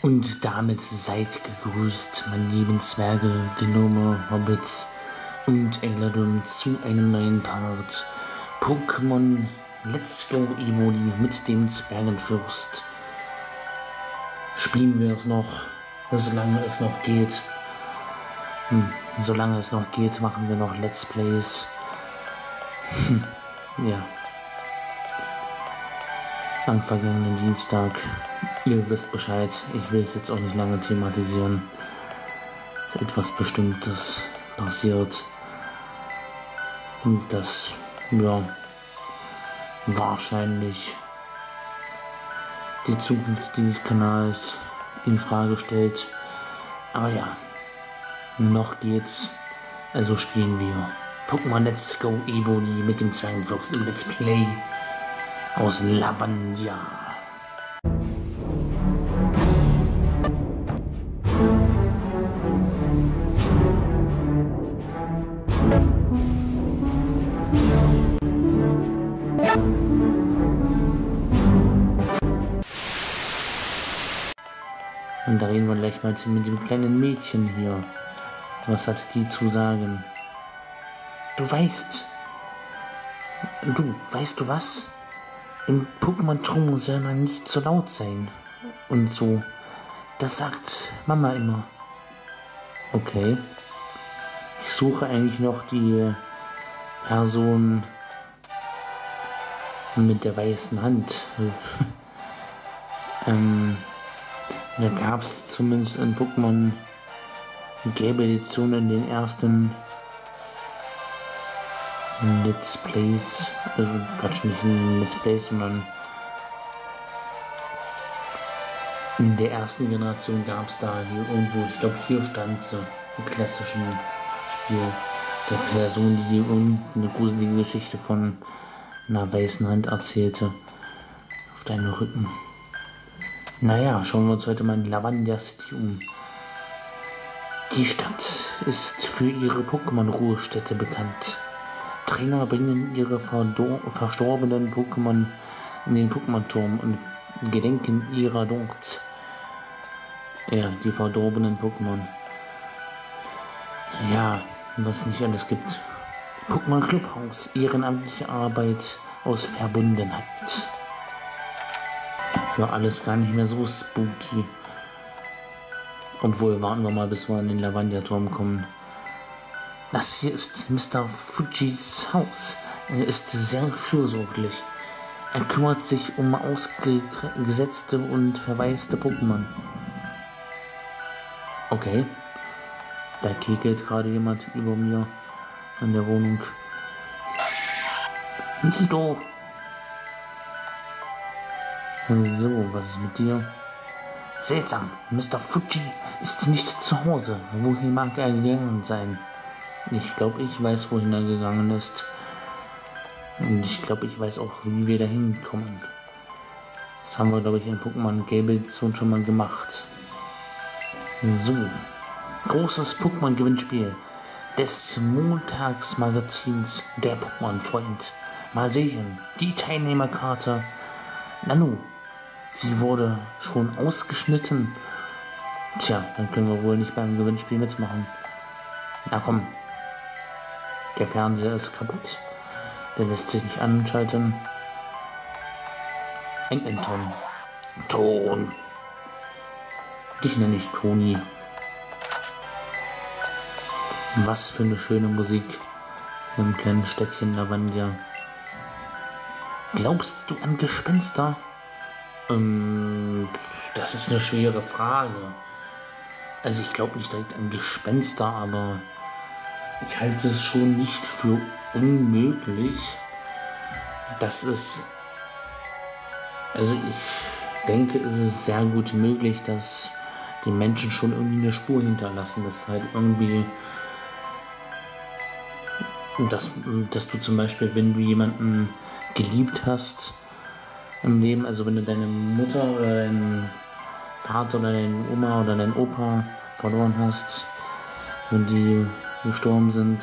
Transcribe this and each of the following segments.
Und damit seid gegrüßt, meine lieben Zwerge, Gnome, Hobbits und Eldrum zu einem neuen Part Pokémon Let's Go Evoli mit dem Zwergenfürst. Spielen wir es noch, solange es noch geht. Solange es noch geht, machen wir noch Let's Plays. Ja. Am vergangenen Dienstag. Ihr wisst Bescheid, ich will es jetzt auch nicht lange thematisieren. Ist etwas Bestimmtes passiert. Und das, ja, wahrscheinlich die Zukunft dieses Kanals in Frage stellt. Aber ja, noch geht's. Also spielen wir Pokémon Let's Go Evoli mit dem Zwergenfürst im Let's Play aus Lavandia. Und da reden wir gleich mal mit dem kleinen Mädchen hier. Was hat die zu sagen? Weißt du was? Im Pokémon-Turm soll man nicht zu laut sein. Und so. Das sagt Mama immer. Okay. Ich suche eigentlich noch die Person mit der weißen Hand. Da gab es zumindest in Pokémon gelbe Edition in den ersten Let's Plays, also Quatsch, nicht in Let's Plays, sondern in der ersten Generation gab es da hier irgendwo, ich glaube hier stand sie im klassischen Spiel, der Person, die irgendeine gruselige Geschichte von einer weißen Hand erzählte, auf deinem Rücken. Naja, schauen wir uns heute mal in Lavandia City um. Die Stadt ist für ihre Pokémon-Ruhestätte bekannt. Trainer bringen ihre verstorbenen Pokémon in den Pokémon-Turm und gedenken ihrer dort. Ja, die verdorbenen Pokémon. Ja, was nicht alles gibt. Pokémon Clubhaus, ehrenamtliche Arbeit aus Verbundenheit. Ja, alles gar nicht mehr so spooky. Obwohl, warten wir mal, bis wir in den Lavandia-Turm kommen. Das hier ist Mr. Fujis Haus. Er ist sehr fürsorglich. Er kümmert sich um ausgesetzte und verwaiste Pokémon. Okay. Da kekelt gerade jemand über mir an der Wohnung. Nido! So, was ist mit dir? Seltsam, Mr. Fuji ist nicht zu Hause. Wohin mag er gegangen sein? Ich glaube, ich weiß, wohin er gegangen ist. Und ich glaube, ich weiß auch, wie wir da hinkommen. Das haben wir, glaube ich, in Pokémon Gelbe Edition schon mal gemacht. So. Großes Pokémon-Gewinnspiel des Montagsmagazins Der Pokémon-Freund. Mal sehen. Die Teilnehmerkarte. Nanu. Sie wurde schon ausgeschnitten. Tja, dann können wir wohl nicht beim Gewinnspiel mitmachen. Na komm. Der Fernseher ist kaputt. Der lässt sich nicht anschalten. Ein Enton. Ton. Dich nenne ich Toni. Was für eine schöne Musik im kleinen Städtchen Lavandia. Glaubst du an Gespenster? Das ist eine schwere Frage. Also ich glaube nicht direkt an Gespenster, aber ich halte es schon nicht für unmöglich, dass es, also ich denke, es ist sehr gut möglich, dass die Menschen schon irgendwie eine Spur hinterlassen, dass halt irgendwie, dass du zum Beispiel, wenn du jemanden geliebt hast im Leben, also wenn du deine Mutter oder deinen Vater oder deine Oma oder deinen Opa verloren hast, wenn die gestorben sind,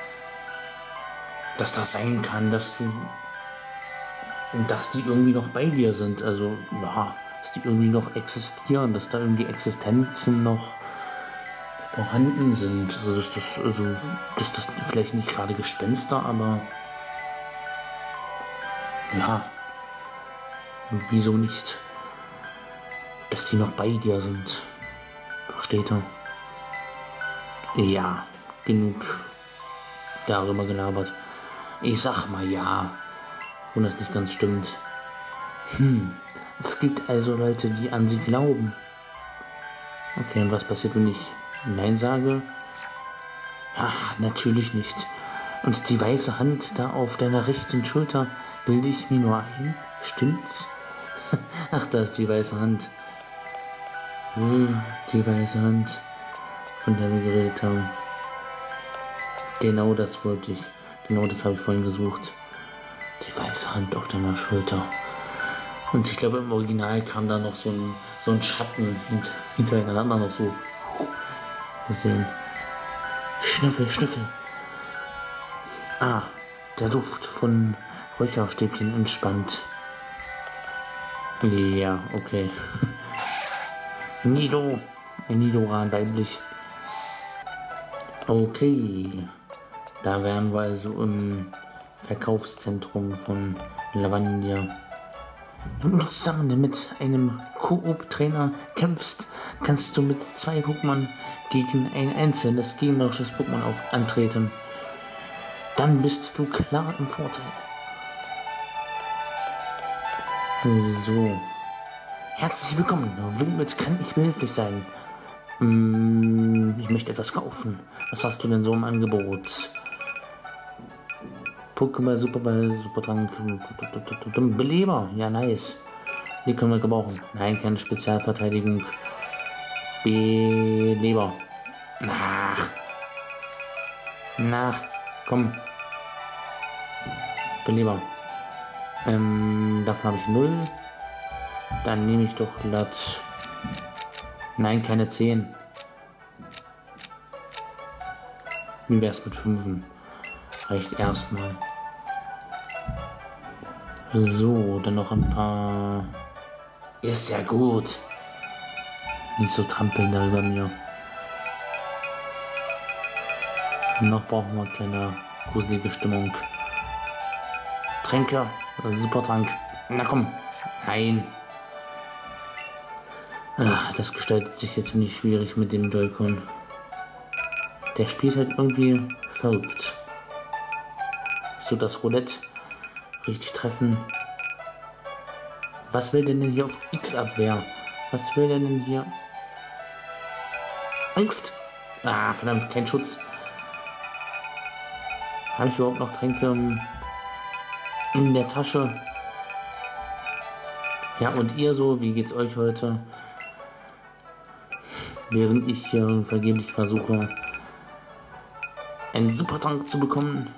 dass das sein kann, dass die irgendwie noch bei dir sind. Also, ja, dass die irgendwie noch existieren, dass da irgendwie Existenzen noch vorhanden sind. Also dass das vielleicht nicht gerade Gespenster, aber ja, wieso nicht, dass die noch bei dir sind. Versteht ihr? Ja, genug darüber gelabert. Ich sag mal ja, wenn das nicht ganz stimmt. Es gibt also Leute, die an sie glauben. Okay, und was passiert, wenn ich Nein sage? Ja, natürlich nicht. Und die weiße Hand da auf deiner rechten Schulter, bilde ich mir nur ein? Stimmt's? Ach, da ist die weiße Hand. Die weiße Hand, von der wir geredet haben. Genau das wollte ich. Genau das habe ich vorhin gesucht. Die weiße Hand auf deiner Schulter. Und ich glaube, im Original kam da noch so ein Schatten hintereinander noch so gesehen. Schnüffel, Schnüffel. Ah, der Duft von Räucherstäbchen entspannt. Ja, okay. Nidoran weiblich. Okay. Da wären wir also im Verkaufszentrum von Lavandia. Wenn du zusammen mit einem Koop-Trainer kämpfst, kannst du mit 2 Pokémon gegen ein einzelnes gegnerisches Pokémon antreten. Dann bist du klar im Vorteil. So. Herzlich willkommen. Womit kann ich behilflich sein? Ich möchte etwas kaufen. Was hast du denn so im Angebot? Pokémon Superball, Supertrank, Beleber. Ja, nice. Die können wir gebrauchen. Nein, keine Spezialverteidigung. Beleber. Nach. Komm. Beleber. Davon habe ich 0. Dann nehme ich doch glatt. Nein, keine 10. Wie wär's mit 5? Reicht erstmal. So, dann noch ein paar. Ist ja gut. Nicht so trampeln da über mir. Noch brauchen wir keine gruselige Stimmung. Tränke. Supertrank. Na komm. Nein. Ach, das gestaltet sich jetzt nicht schwierig mit dem Joy-Con. Der spielt halt irgendwie verrückt. So, das Roulette richtig treffen. Was will denn hier auf X-Abwehr? Was will denn hier? Angst! Ah, verdammt, kein Schutz. Habe ich überhaupt noch Tränke in der Tasche? Ja, und ihr so, wie geht's euch heute? Während ich hier vergeblich versuche, einen Supertrank zu bekommen.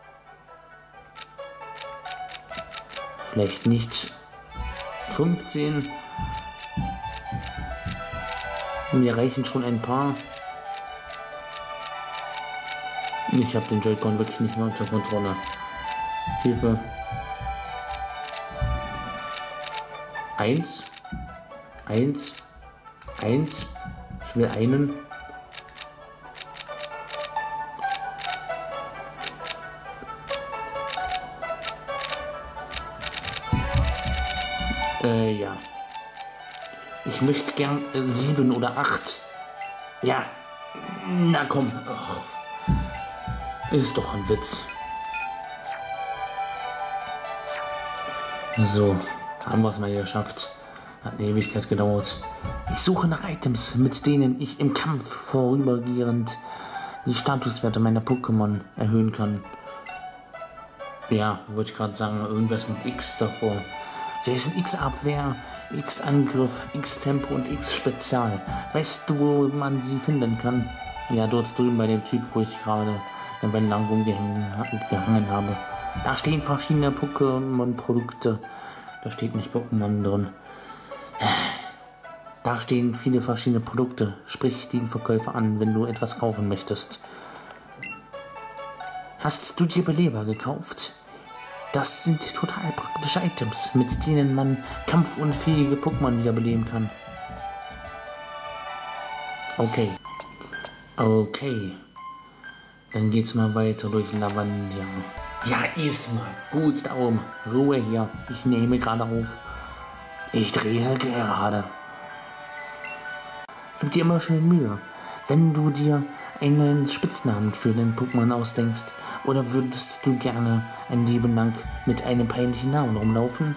Vielleicht nicht 15. Mir reichen schon ein paar. Ich habe den Joy-Con wirklich nicht mehr unter Kontrolle. Hilfe. 1. 1. 1. Ich will einen. Ja. Ich möchte gern 7 oder 8. Ja. Na komm. Ist doch ein Witz. So. Haben wir es mal geschafft. Hat eine Ewigkeit gedauert. Ich suche nach Items, mit denen ich im Kampf vorübergehend die Statuswerte meiner Pokémon erhöhen kann. Ja, wollte ich gerade sagen, irgendwas mit X davor. Sie ist X-Abwehr, X-Angriff, X-Tempo und X-Spezial. Weißt du, wo man sie finden kann? Ja, dort drüben bei dem Typ, wo ich gerade eine Weile lang rumgehangen habe. Da stehen verschiedene Pokémon-Produkte. Da steht nicht Pokémon drin. Da stehen viele verschiedene Produkte. Sprich den Verkäufer an, wenn du etwas kaufen möchtest. Hast du dir Beleber gekauft? Das sind total praktische Items, mit denen man kampfunfähige Pokémon wiederbeleben kann. Okay. Okay. Dann geht's mal weiter durch Lavandia. Ja, Isma. Gut, da oben. Ruhe hier. Ich nehme gerade auf. Ich drehe gerade. Gib dir immer schön Mühe. Wenn du dir einen Spitznamen für den Pokémon ausdenkst, oder würdest du gerne ein Leben lang mit einem peinlichen Namen rumlaufen?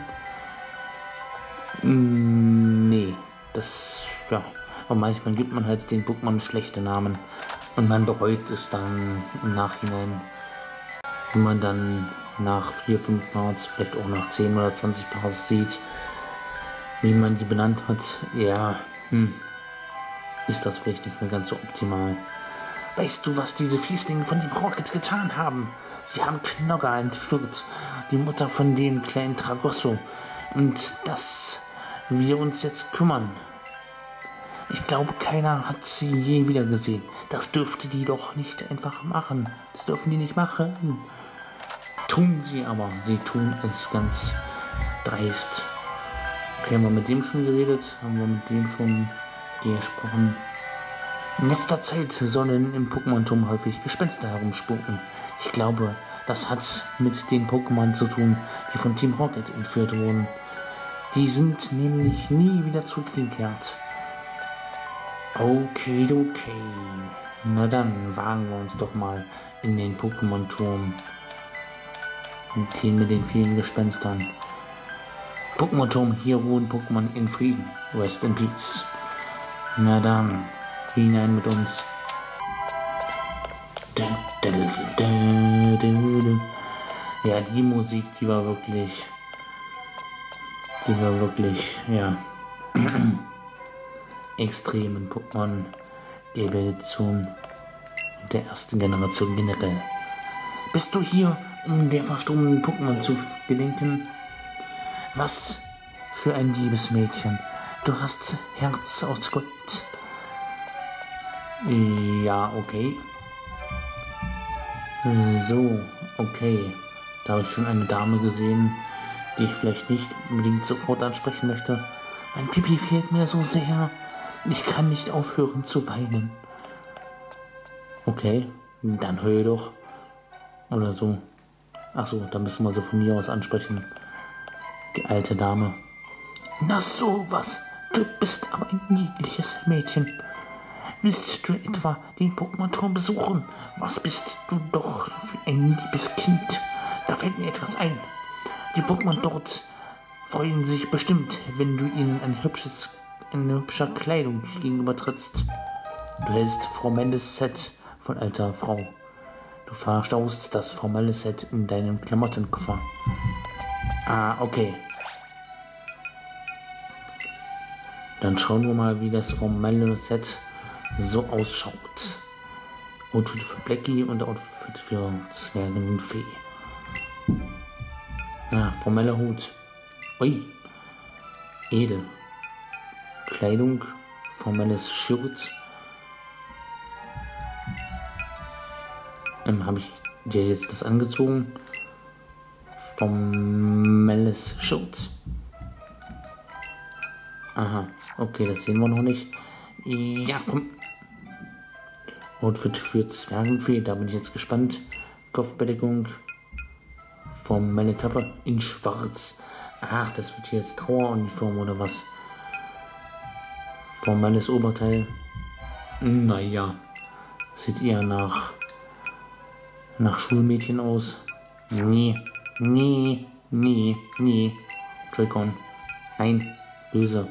Nee, das, ja, aber manchmal gibt man halt den Pokémon schlechte Namen und man bereut es dann im Nachhinein, wenn man dann nach 4, 5 Parts, vielleicht auch nach 10 oder 20 Parts sieht, wie man die benannt hat. Ja, ist das vielleicht nicht mehr ganz so optimal. Weißt du, was diese Fieslinge von den Rockets getan haben? Sie haben Knogger entführt, die Mutter von dem kleinen Tragosso. Und dass wir uns jetzt kümmern. Ich glaube, keiner hat sie je wieder gesehen. Das dürfte die doch nicht einfach machen. Das dürfen die nicht machen. Tun sie aber. Sie tun es ganz dreist. Okay, haben wir mit dem schon geredet? Haben wir mit dem schon gesprochen? In letzter Zeit sollen im Pokémon-Turm häufig Gespenster herumspuken. Ich glaube, das hat mit den Pokémon zu tun, die von Team Rocket entführt wurden. Die sind nämlich nie wieder zurückgekehrt. Okay. Na dann wagen wir uns doch mal in den Pokémon-Turm. Mit den vielen Gespenstern. Pokémon-Turm, hier wohnen Pokémon in Frieden. Rest in Peace. Na dann. Hinein mit uns. Ja, die Musik, die war wirklich, ja, extrem in Pokémon Evolution der ersten Generation generell. Bist du hier, um der verstorbenen Pokémon zu gedenken? Was für ein liebes Mädchen. Du hast Herz aus Gold. Ja, okay. So, okay. Da habe ich schon eine Dame gesehen, die ich vielleicht nicht unbedingt sofort ansprechen möchte. Mein Pipi fehlt mir so sehr. Ich kann nicht aufhören zu weinen. Okay, dann höre doch. Oder so. Achso, da müssen wir sie von mir aus ansprechen. Die alte Dame. Na sowas. Du bist aber ein niedliches Mädchen. Willst du etwa den Pokémon-Turm besuchen? Was bist du doch für ein liebes Kind? Da fällt mir etwas ein. Die Pokémon dort freuen sich bestimmt, wenn du ihnen eine hübscher Kleidung gegenüber trittst. Du hältst formelles Set von alter Frau. Du verstaust das formelle Set in deinem Klamottenkoffer. Ah, okay. Dann schauen wir mal, wie das formelle Set so ausschaut. Outfit für Blackie und Outfit für Zwergenfee. Ah, formeller Hut. Ui. Edel. Kleidung. Formelles Shirt. Habe ich dir jetzt das angezogen? Formelles Shirt. Aha, okay, das sehen wir noch nicht. Ja, komm. Outfit für Zwergenfee, da bin ich jetzt gespannt. Kopfbedeckung. Formelle Kappe in schwarz. Ach, das wird hier jetzt Traueruniform oder was? Formelles Oberteil. Naja, sieht eher nach Schulmädchen aus. Nee. Joy-Con. Nein, böse.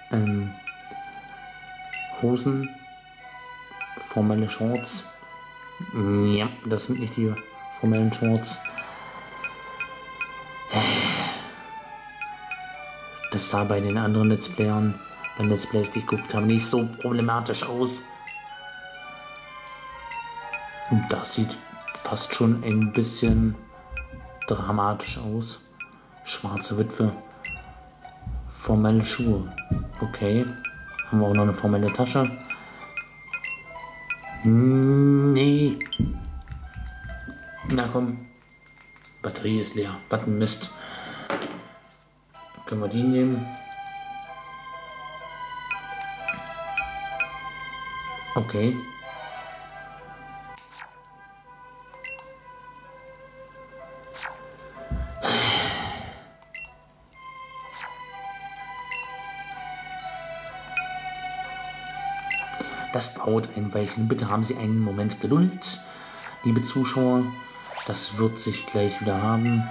Hosen. Formelle Shorts. Ja, das sind nicht die formellen Shorts. Das sah bei den anderen Let's Playern, bei Let's Plays, die ich geguckt habe, nicht so problematisch aus. Und das sieht fast schon ein bisschen dramatisch aus. Schwarze Witwe. Formelle Schuhe. Okay. Haben wir auch noch eine formelle Tasche. Nee. Na komm. Batterie ist leer. Was ein Mist. Können wir die nehmen? Okay. Das dauert ein Weilchen. Bitte haben Sie einen Moment Geduld, liebe Zuschauer. Das wird sich gleich wieder haben.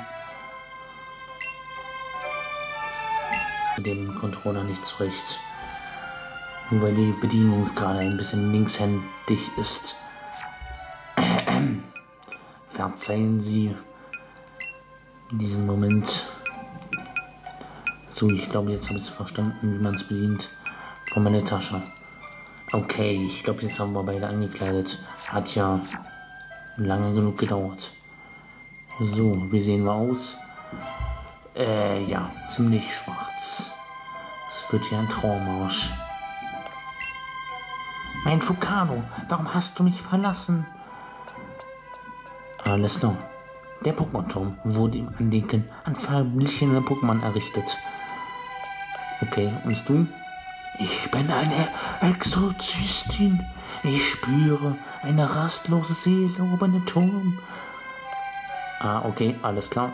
Mit dem Controller nicht zurecht. Nur weil die Bedienung gerade ein bisschen linkshändig ist. Verzeihen Sie diesen Moment. So, ich glaube, jetzt habe ich es verstanden, wie man es bedient. Von meiner Tasche. Okay, ich glaube, jetzt haben wir beide angekleidet. Hat ja lange genug gedauert. So, wie sehen wir aus? Ja, ziemlich schwarz. Es wird hier ein Traumarsch. Mein Fukano, warum hast du mich verlassen? Alles klar. Der Pokémon-Turm wurde im Andenken an verblichene Pokémon errichtet. Okay, und du? Ich bin eine Exorzistin. Ich spüre eine rastlose Seele über den Turm. Okay, alles klar.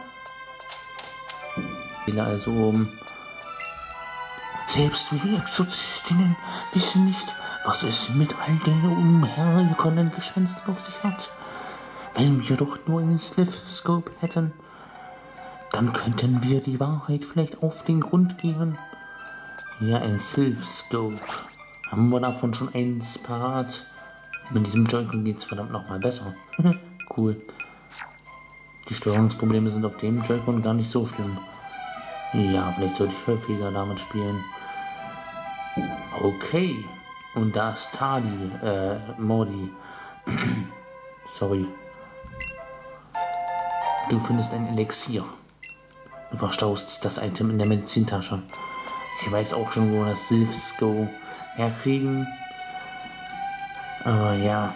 Also oben. Selbst wir Exorzistinnen wissen nicht, was es mit all den umhergekommenen Gespenstern auf sich hat. Wenn wir doch nur einen Slithscope hätten, dann könnten wir die Wahrheit vielleicht auf den Grund gehen. Ja, ein Slithscope. Haben wir davon schon eins parat? Mit diesem Joy-Con geht es verdammt nochmal besser. Cool. Die Steuerungsprobleme sind auf dem Joy-Con gar nicht so schlimm. Ja, vielleicht sollte ich häufiger damit spielen. Okay. Und da ist Tali, Mordi. Sorry. Du findest ein Elixier. Du verstaust das Item in der Medizintasche. Ich weiß auch schon, wo wir das Silphsco herkriegen. Aber ja,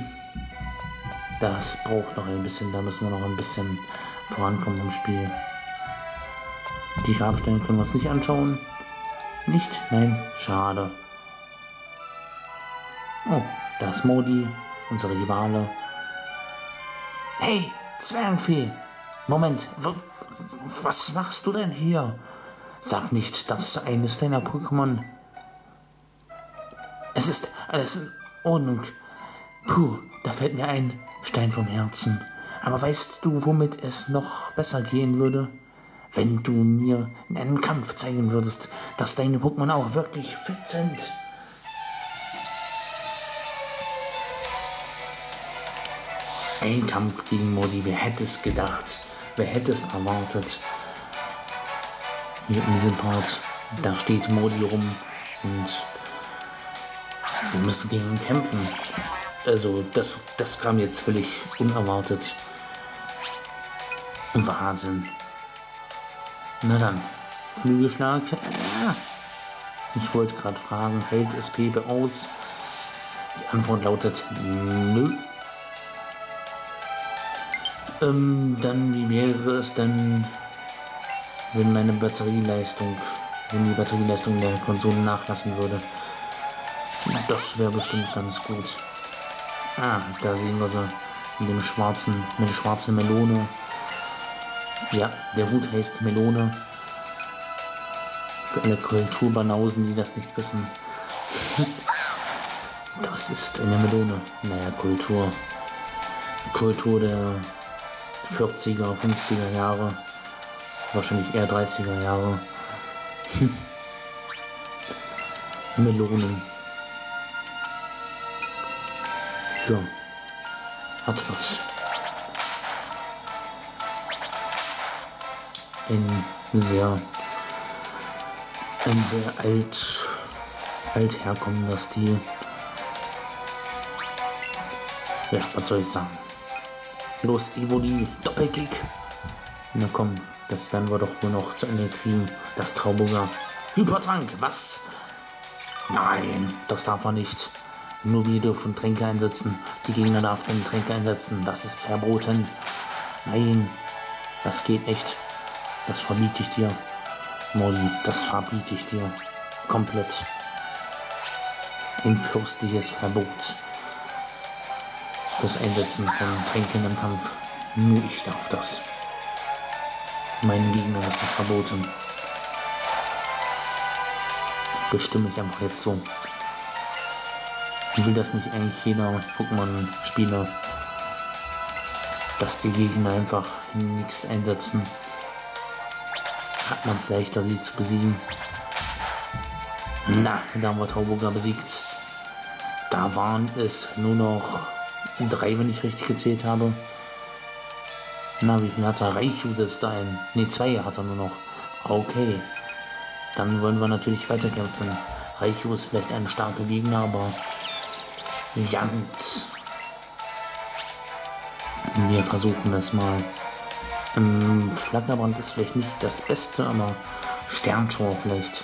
das braucht noch ein bisschen. Da müssen wir noch ein bisschen vorankommen im Spiel. Die Grabsteine können wir uns nicht anschauen. Nicht? Nein, schade. Oh, da ist Modi, unsere Rivale. Hey, Zwergenfee! Moment, was machst du denn hier? Sag nicht, das ist eines deiner Pokémon. Es ist alles in Ordnung. Puh, da fällt mir ein Stein vom Herzen. Aber weißt du, womit es noch besser gehen würde? Wenn du mir in einem Kampf zeigen würdest, dass deine Pokémon auch wirklich fit sind. Ein Kampf gegen Modi, wer hätte es gedacht? Wer hätte es erwartet? Hier in diesem Part, da steht Modi rum und wir müssen gegen ihn kämpfen. Also das kam jetzt völlig unerwartet. Wahnsinn. Na dann, Flügelschlag. Ich wollte gerade fragen, hält es Pepe aus? Die Antwort lautet nö. Dann wie wäre es denn, wenn die Batterieleistung der Konsole nachlassen würde? Das wäre bestimmt ganz gut. Da sehen wir sie mit der schwarzen Melone. Ja, der Hut heißt Melone. Für alle Kulturbanausen, die das nicht wissen. Das ist eine Melone. Naja, Kultur der 40er, 50er Jahre. Wahrscheinlich eher 30er Jahre. Melonen. Ja, hat was. Ein sehr alt herkommender Stil. Ja, was soll ich sagen? Los, Evoli, Doppelkick. Na komm, das werden wir doch wohl noch zu Ende kriegen. Das Tauburger. Hypertrank, was? Nein, das darf er nicht. Nur wir dürfen Tränke einsetzen. Die Gegner darf keine Tränke einsetzen. Das ist verboten. Nein. Das geht nicht. Das verbiete ich dir. Molly, das verbiete ich dir. Komplett. Ein fürstliches Verbot. Das Einsetzen von Tränken im Kampf. Nur ich darf das. Meinen Gegnern ist das verboten. Bestimme ich einfach jetzt so. Will das nicht eigentlich jeder Pokémon-Spieler, dass die Gegner einfach nichts einsetzen? Hat man es leichter, sie zu besiegen? Na, da haben wir Tauboga besiegt. Da waren es nur noch 3, wenn ich richtig gezählt habe. Na, wie viel hat er? Raichu setzt ein. Ne, 2 hat er nur noch. Okay. Dann wollen wir natürlich weiterkämpfen. Raichu ist vielleicht ein starker Gegner, aber ja gut. Wir versuchen es mal. Flackerbrand ist vielleicht nicht das Beste, aber Sternschauer vielleicht.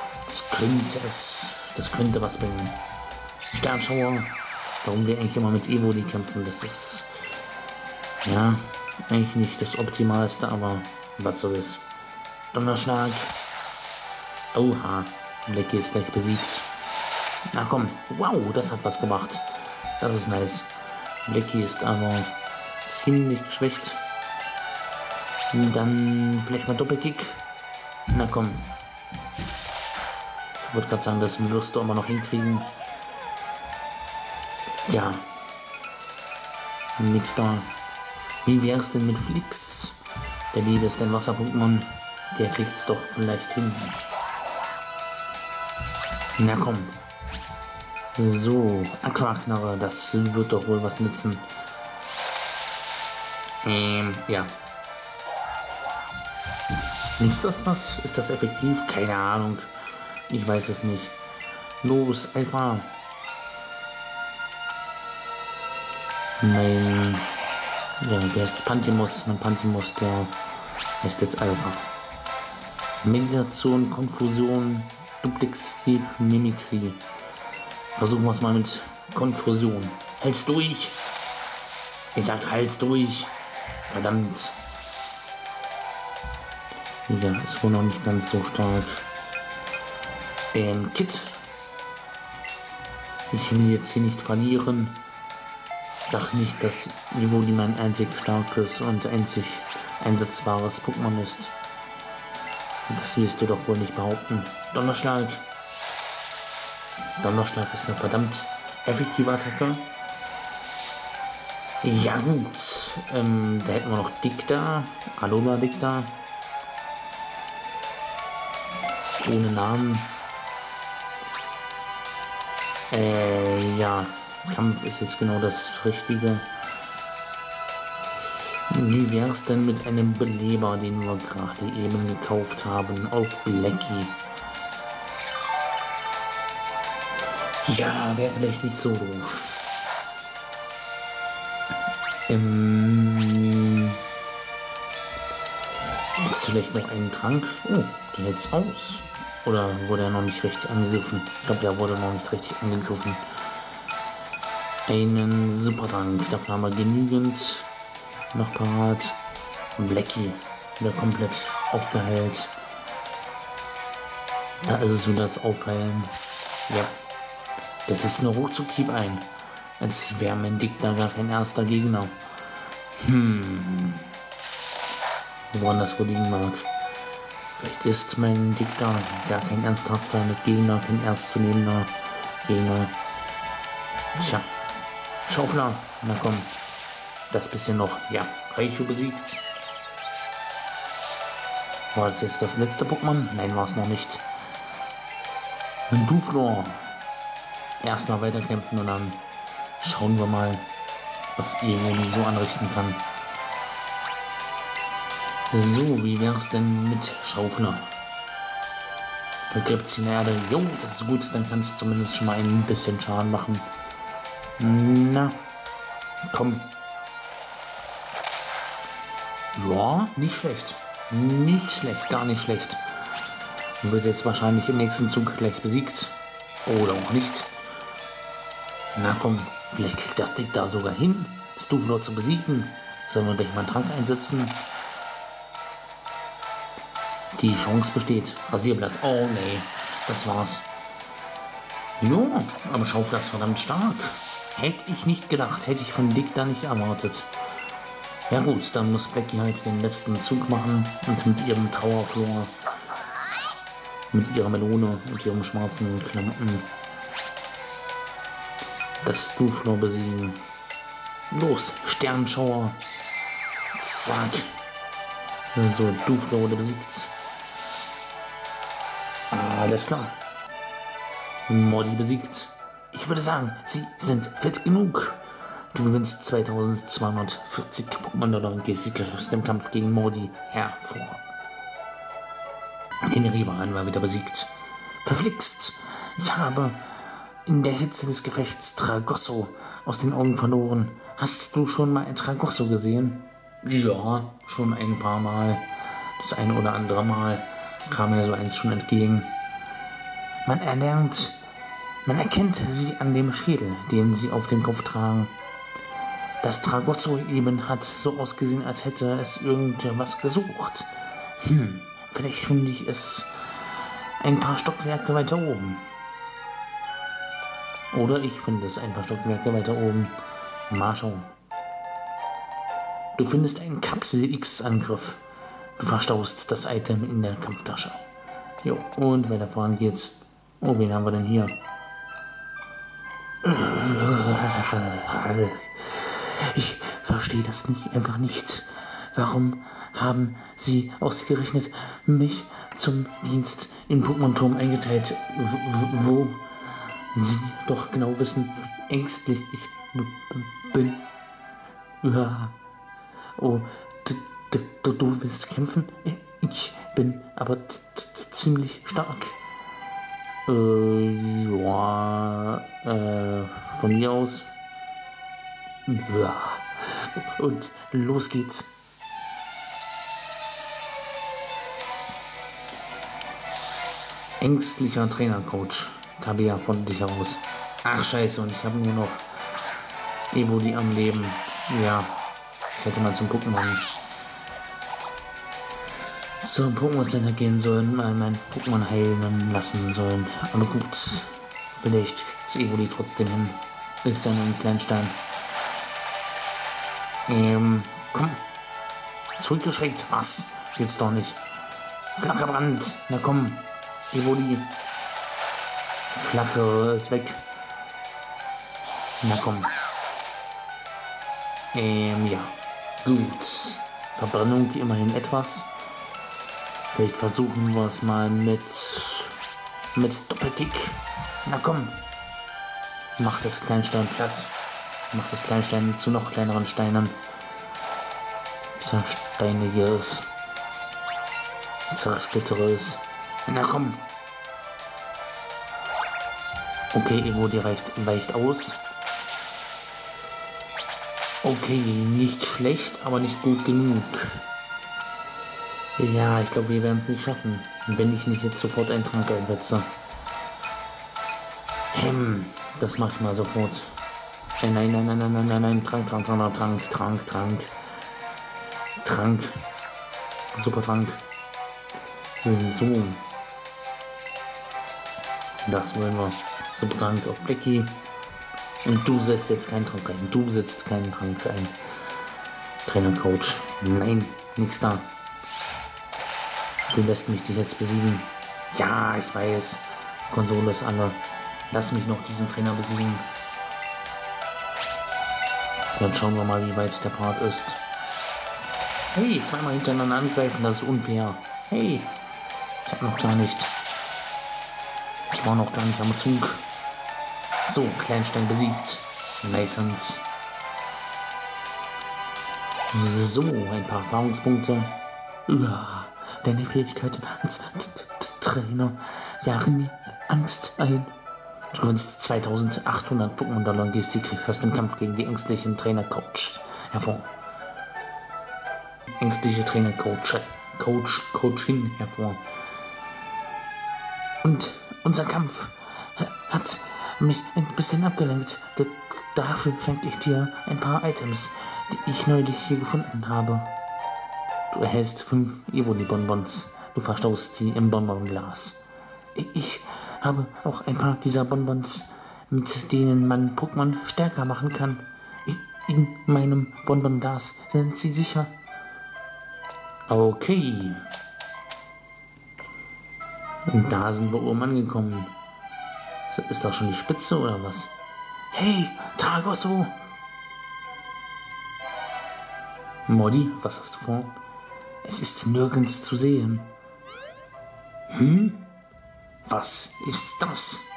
Das könnte was bringen. Sternschauer, warum wir eigentlich immer mit Evoli kämpfen, das ist ja eigentlich nicht das Optimalste, aber was soll's. Donnerschlag. Oha, Blackie ist gleich besiegt. Na komm, wow, das hat was gemacht. Das ist nice. Blackie ist aber ziemlich geschwächt. Dann vielleicht mal Doppelkick. Na komm. Ich wollte gerade sagen, das wirst du aber noch hinkriegen. Ja. Nix da. Wie wär's denn mit Flix? Der Liebe ist ein Wasser-Pokémon. Der kriegt's doch vielleicht hin. Na komm. So, Aquaknarre, das wird doch wohl was nützen. Ja. Nützt das was? Ist das effektiv? Keine Ahnung. Ich weiß es nicht. Los, Alpha. Der ist Pantimus. Mein Pantimus, der heißt jetzt Alpha. Meditation, Konfusion, Duplextrieb, Mimikry. Versuchen wir es mal mit Konfusion. Halt's durch! Ich sag, halt's durch! Verdammt! Ja, ist wohl noch nicht ganz so stark. Kit. Ich will jetzt hier nicht verlieren. Sag nicht, dass Evoli mein einzig starkes und einzig einsetzbares Pokémon ist. Das wirst du doch wohl nicht behaupten. Donnerschlag. Donnerschlag ist eine verdammt effektive Attacke. Ja gut. Da hätten wir noch Dicta. Alola Dicta. Ohne Namen. Ja. Kampf ist jetzt genau das Richtige. Wie wäre es denn mit einem Beleber, den wir gerade eben gekauft haben, auf Blackie? Ja, wäre vielleicht nicht so doof. Jetzt vielleicht noch einen Trank. Oh, der hält's aus. Oder wurde er noch nicht richtig angegriffen? Ich glaube, der wurde noch nicht richtig angegriffen. Einen Supertrank, dafür haben wir genügend noch parat. Blackie wieder komplett aufgeheilt. Da ist es wieder das Aufheilen. Ja, das ist eine Ruckzuck-Hieb ein. Als wäre mein Dickner gar kein erster Gegner. Woran das wohl liegen mag. Vielleicht ist mein Dickner gar kein ernsthafter Gegner, kein ernstzunehmender Gegner. Tja. Schaufler, na komm, das bisschen noch, ja, Raichu besiegt. War das jetzt das letzte Pokémon? Nein, war es noch nicht. Duflor. Erstmal weiterkämpfen und dann schauen wir mal, was Evoli so anrichten kann. So, wie wäre es denn mit Schaufler? Vergräbt sich in der Erde. Jo, das ist gut, dann kannst du zumindest schon mal ein bisschen Schaden machen. Na, komm. Ja, nicht schlecht. Nicht schlecht, gar nicht schlecht. Wird jetzt wahrscheinlich im nächsten Zug gleich besiegt. Oder auch nicht. Na komm, vielleicht kriegt das Dick da sogar hin, das Duflor zu besiegen. Sollen wir gleich mal einen Trank einsetzen? Die Chance besteht. Rasierblatt. Oh nee, das war's. Jo, aber Schaufler ist verdammt stark. Hätte ich nicht gedacht, hätte ich von Dick da nicht erwartet. Ja gut, dann muss Blackie halt den letzten Zug machen und mit ihrem Trauerflor, mit ihrer Melone und ihrem schwarzen Klampen das Duflor besiegen. Los, Sternschauer. Zack. So, Duflor wurde besiegt. Alles klar. Morty besiegt. Ich würde sagen, sie sind fit genug. Du gewinnst 2240 Pokémon-Dollar und gehst sicher aus dem Kampf gegen Morty hervor. Den Rivalen war wieder besiegt. Verflixt. Ich habe in der Hitze des Gefechts Tragosso aus den Augen verloren. Hast du schon mal ein Tragosso gesehen? Ja, schon ein paar Mal. Das eine oder andere Mal kam mir so eins schon entgegen. Man erkennt sie an dem Schädel, den sie auf dem Kopf tragen. Das Tragosso eben hat so ausgesehen, als hätte es irgendwas gesucht. Vielleicht finde ich es ein paar Stockwerke weiter oben. Oder ich finde es ein paar Stockwerke weiter oben. Mal schauen. Du findest einen Kapsel-X-Angriff. Du verstaust das Item in der Kampftasche. Jo, und weiter voran geht's. Oh, wen haben wir denn hier? Ich verstehe das einfach nicht. Warum haben sie ausgerechnet mich zum Dienst im Pokémon-Turm eingeteilt, wo sie doch genau wissen, wie ängstlich ich bin? Ja. Oh, du willst kämpfen? Ich bin aber ziemlich stark. Ja, von mir aus. Ja. Und los geht's. Ängstlicher Trainercoach. Tabea von dich aus. Ach scheiße, und ich habe nur noch Evoli am Leben. Ja, ich hätte mal zum Pokémon zum Pokémon Center gehen sollen, mal mein Pokémon heilen lassen sollen. Aber gut, vielleicht kriegt's Evoli trotzdem hin. Ist ja nur ein Kleinstein. Komm. Zurückgeschreckt. Was? Gibt's doch nicht. Flacher Brand. Na komm. Evoli. Flache ist weg. Na komm. Ja. Gut. Verbrennung immerhin etwas. Vielleicht versuchen wir es mal mit Doppelkick. Na komm. Mach das Kleinstein platt. Mach das Kleinstein zu noch kleineren Steinen. Zersteinige es. Zersplittere es. Na komm. Okay, Evoli weicht aus. Okay, nicht schlecht, aber nicht gut genug. Ja, ich glaube, wir werden es nicht schaffen, wenn ich nicht jetzt sofort einen Trank einsetze. Das mache ich mal sofort. Nein. Trank. Super Trank. So. Das wollen wir. Super Trank auf Blackie. Und du setzt jetzt keinen Trank ein. Du setzt keinen Trank ein. Trainercoach. Nein, nix da. Du lässt mich dich jetzt besiegen. Ja, ich weiß. Konsole ist alle. Lass mich noch diesen Trainer besiegen. Dann schauen wir mal, wie weit der Part ist. Hey, zweimal hintereinander angreifen, das ist unfair. Hey, ich hab noch gar nicht. Ich war noch gar nicht am Zug. So, Kleinstein besiegt. Nicens. So, ein paar Erfahrungspunkte. Ja, deine Fähigkeiten als Trainer jagen mir Angst ein. Du gewinnst 2800 Pokémon-Dollar und gehst siegreich aus dem Kampf gegen die ängstlichen Trainer-Coaches hervor. Ängstliche Trainer-Coachin hervor. Und unser Kampf hat mich ein bisschen abgelenkt. Dafür schenke ich dir ein paar Items, die ich neulich hier gefunden habe. Du erhältst 5 Evoli-Bonbons. du verstaust sie im Bonbonglas. Ich habe auch ein paar dieser Bonbons, mit denen man Pokémon stärker machen kann. In meinem Bonbonglas, sind Sie sicher? Okay. Und da sind wir oben angekommen. Ist doch schon die Spitze oder was? Hey, Tragosso! Modi, was hast du vor? Es ist nirgends zu sehen. Was ist das?